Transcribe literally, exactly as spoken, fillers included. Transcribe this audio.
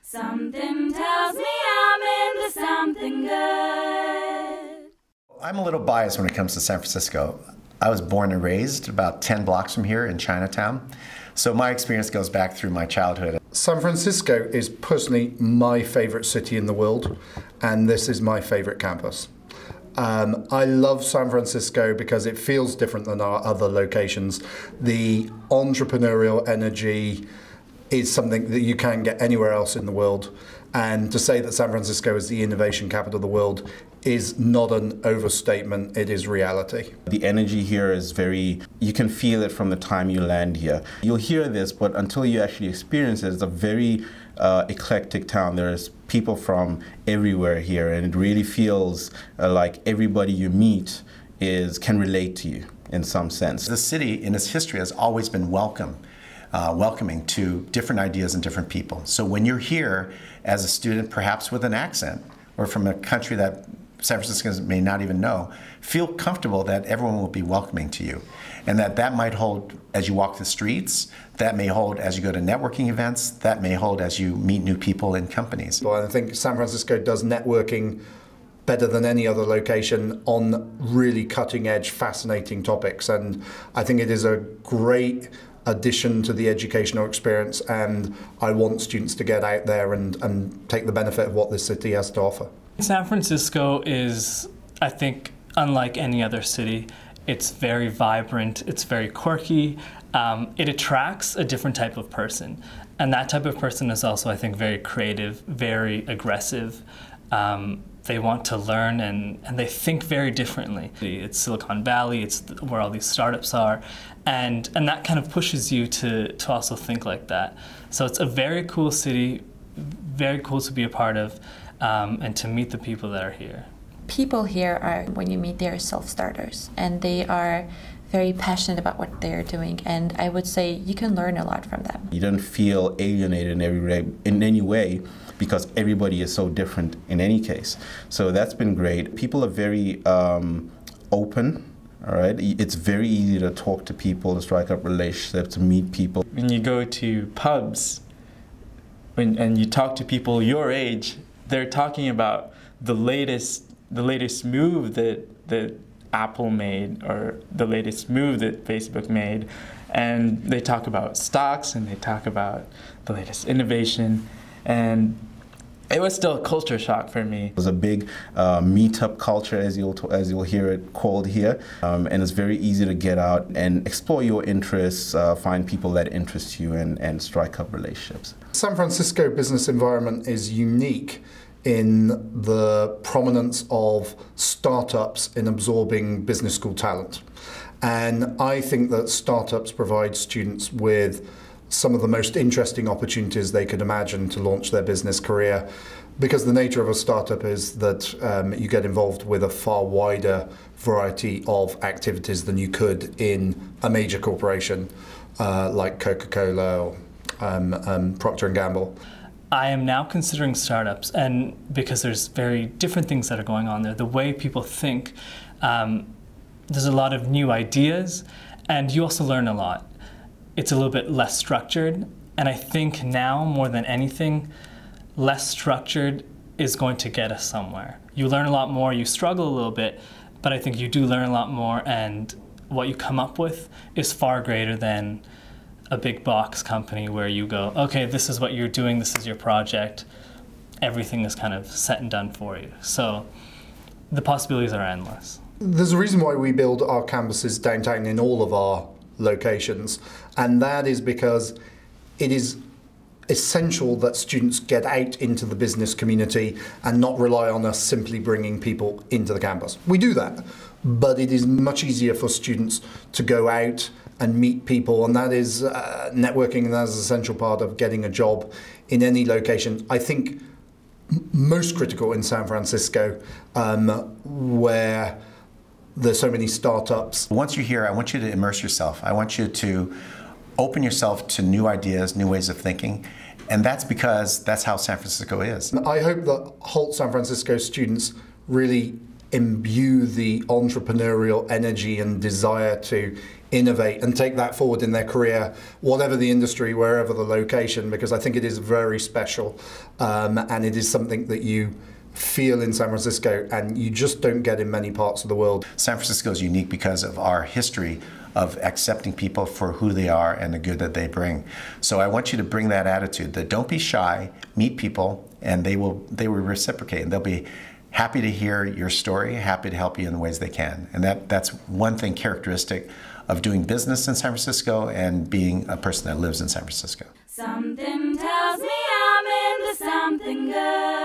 Something tells me I'm into something good. I'm a little biased when it comes to San Francisco. I was born and raised about ten blocks from here in Chinatown, so my experience goes back through my childhood. San Francisco is personally my favorite city in the world, and this is my favorite campus. Um, I love San Francisco because it feels different than our other locations. The entrepreneurial energy is something that you can get anywhere else in the world. And to say that San Francisco is the innovation capital of the world is not an overstatement, it is reality. The energy here is very, you can feel it from the time you land here. You'll hear this, but until you actually experience it, it's a very uh, eclectic town. There's people from everywhere here, and it really feels uh, like everybody you meet is can relate to you in some sense. The city in its history has always been welcome. Uh, welcoming to different ideas and different people. So when you're here as a student, perhaps with an accent, or from a country that San Franciscans may not even know, feel comfortable that everyone will be welcoming to you. And that that might hold as you walk the streets, that may hold as you go to networking events, that may hold as you meet new people in companies. Well, I think San Francisco does networking better than any other location on really cutting edge, fascinating topics. And I think it is a great addition to the educational experience, and I want students to get out there and, and take the benefit of what this city has to offer. San Francisco is, I think, unlike any other city. It's very vibrant, it's very quirky, um, it attracts a different type of person. And that type of person is also, I think, very creative, very aggressive. Um, They want to learn, and, and they think very differently. It's Silicon Valley, it's where all these startups are, and, and that kind of pushes you to, to also think like that. So it's a very cool city, very cool to be a part of, um, and to meet the people that are here. People here are, when you meet, they are self-starters, and they are very passionate about what they're doing, and I would say you can learn a lot from them. You don't feel alienated in, every way, in any way, because everybody is so different in any case. So that's been great. People are very um, open, all right? It's very easy to talk to people, to strike up relationships, to meet people. When you go to pubs when, and you talk to people your age, they're talking about the latest, the latest move that, that Apple made, or the latest move that Facebook made. And they talk about stocks, and they talk about the latest innovation. And it was still a culture shock for me. It was a big uh, meetup culture, as you'll as you'll hear it called here, um, and it's very easy to get out and explore your interests, uh, find people that interest you, and, and strike up relationships. San Francisco business environment is unique in the prominence of startups in absorbing business school talent, and I think that startups provide students with some of the most interesting opportunities they could imagine to launch their business career, because the nature of a startup is that um, you get involved with a far wider variety of activities than you could in a major corporation uh, like Coca-Cola or um, um, Procter and Gamble. I am now considering startups, and because there's very different things that are going on there, the way people think, um, there's a lot of new ideas, and you also learn a lot. It's a little bit less structured, and I think now, more than anything, less structured is going to get us somewhere. You learn a lot more, you struggle a little bit, but I think you do learn a lot more, and what you come up with is far greater than a big box company where you go, okay, this is what you're doing, this is your project, everything is kind of set and done for you. So the possibilities are endless. There's a reason why we build our campuses downtown in all of our locations, and that is because it is essential that students get out into the business community and not rely on us simply bringing people into the campus. We do that, but it is much easier for students to go out and meet people, and that is uh, networking, and that is an essential part of getting a job in any location. I think most critical in San Francisco, um, where there's so many startups. Once you're here, I want you to immerse yourself. I want you to open yourself to new ideas, new ways of thinking, and that's because that's how San Francisco is. I hope that Hult San Francisco students really imbue the entrepreneurial energy and desire to innovate and take that forward in their career, whatever the industry, wherever the location, because I think it is very special, um, and it is something that you feel in San Francisco and you just don't get in many parts of the world. San Francisco is unique because of our history of accepting people for who they are and the good that they bring. So I want you to bring that attitude, that don't be shy, meet people, and they will they will reciprocate, and they'll be happy to hear your story, happy to help you in the ways they can. And that that's one thing characteristic of doing business in San Francisco and being a person that lives in San Francisco. Something tells me I'm into something good.